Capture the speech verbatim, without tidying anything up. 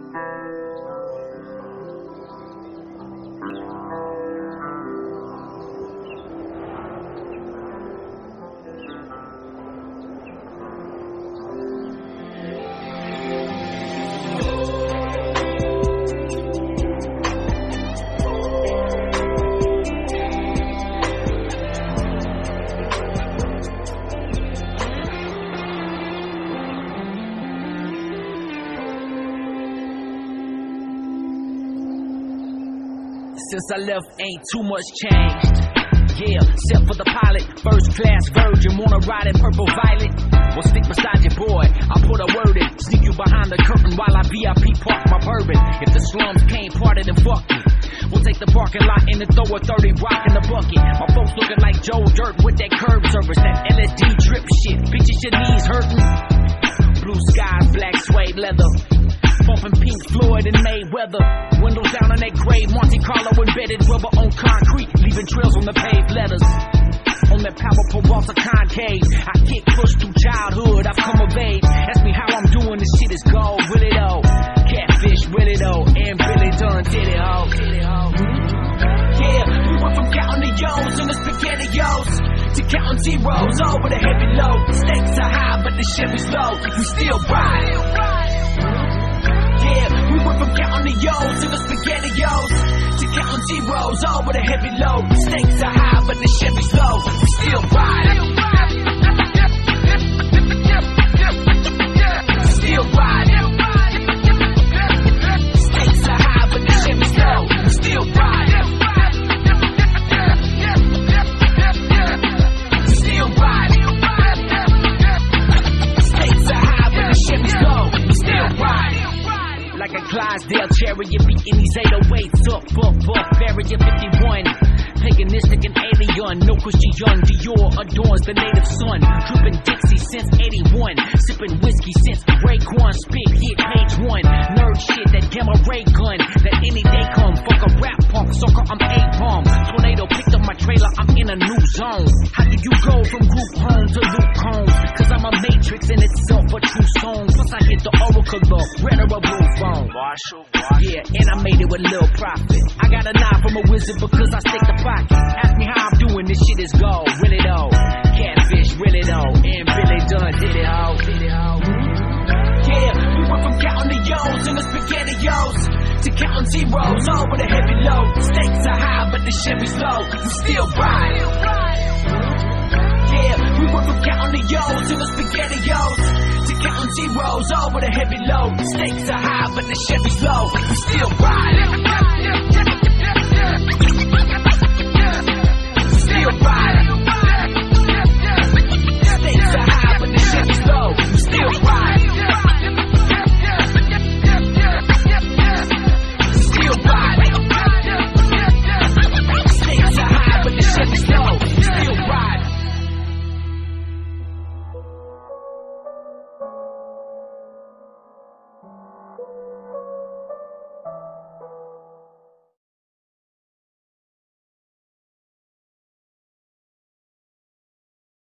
Since I left, ain't too much changed. Yeah, except for the pilot, first class virgin, wanna ride in purple violet. Well, stick beside your boy, I'll put a word in. Sneak you behind the curtain while I V I P park my bourbon. If the slums can't part it, then fuck me. We'll take the parking lot and then throw a thirty rock in the bucket. My folks looking like Joe Dirt with that curb service, that L S D drip shit. Bitches, your knees hurting. Blue skies, black suede leather. Bumping Pink Floyd and Mayweather. Windows down on that gray Monte Carlo embedded rubber on concrete, leaving trails on the paved letters. On that powerful Walter concave, I kick push through childhood, I've come of age. Ask me how I'm doing, this shit is gold, really though. Catfish, really though, and Billy done did it ho. Yeah, we went from counting the O's and the SpaghettiOs to counting zeros over the heavy load. Stakes are high, but the Chevy's low. We still ride. Yeah, we went from counting the O's and the SpaghettiOs to counting zeros over the heavy load. Stakes are high, but the Chevy's low. We still ride. Still ride. Stakes are high, but the Chevy's low. We still ride. Still ride. Stakes are high, but the Chevy's low. We still ride. Like a Clydesdale chariot beating these eight oh eights up, up, up, Barrier fifty-one. Paganistic and alien, no Christian Dior adorns the native sun. Dripping Dixie since eighty-one, sipping whiskey since Raekwon spit hit page one. Nerd shit, that gamma ray gun, that any day come. Fuck a rap punk, sucker, I'm A-bomb. Tornado picked up my trailer, I'm in a new zone. How did you go from group home to Luke Combs? Cause I'm a matrix in itself, a true song. Plus I hit the oracle up, red or a blue phone. Yeah, and I made it with Lil Profit. I got a nod from a wizard because I stick the pocket. Ask me how I'm doing, this shit is gold, really though. Catfish, really though, and Billy done did it ho. Yeah, we went from counting the O's and the SpaghettiOs to counting zeros over the heavy load. Stakes are high, but the Chevy's low. We still ride. Yeah, we went from counting the O's and the SpaghettiOs to counting zeros over the heavy load. Stakes are high, but the Chevy's low. We still ride.